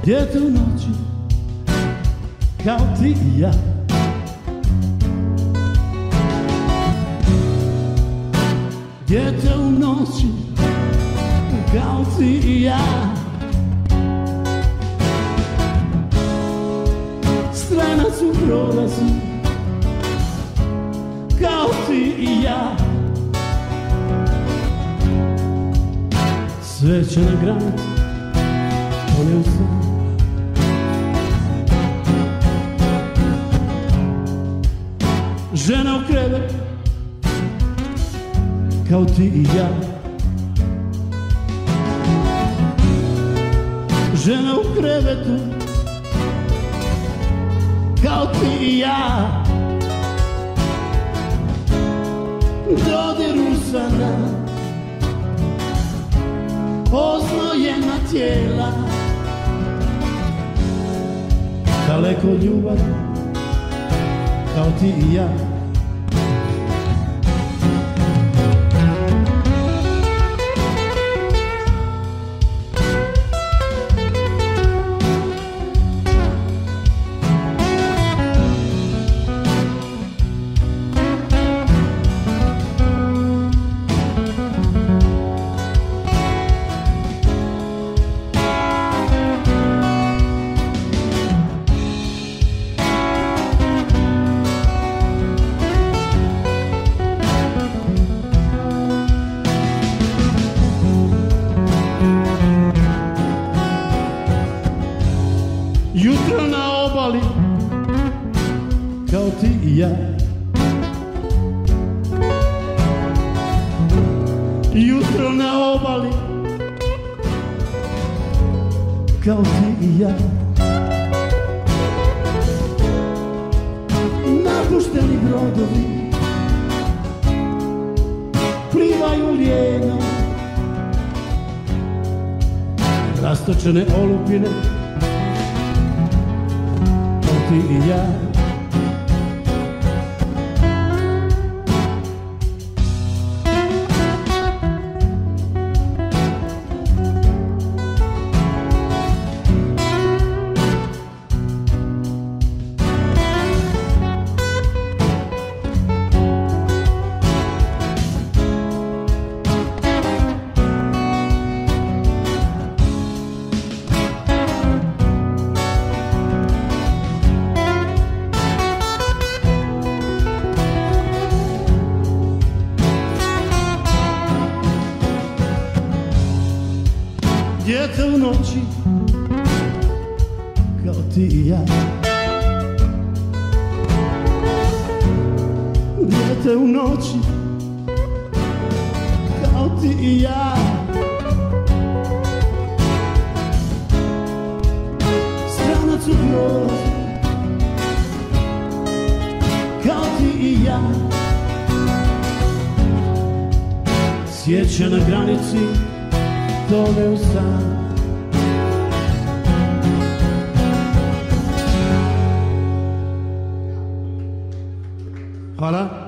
Dijete u noći, kao ti i ja. Dijete u noći, kao ti i ja. Stranac u prolazu, kao ti i ja. Sveće na granici, poneo sam. Žena u krevetu, kao ti i ja. Žena u krevetu, kao ti i ja. Dodir usana, oznojena tijela. Daleko ljubav, kao ti i ja. Jutro na obali, kao ti i ja. Jutro na obali, kao ti i ja. Napušteni brodovi plivaju lijeno. Rastočene olupine, ti i ja. Dijete u noći, kao ti i ja. Dijete u noći, kao ti i ja. Stranac u prolazu, kao ti i ja. Sjeća na granici, tone u san. Hvala.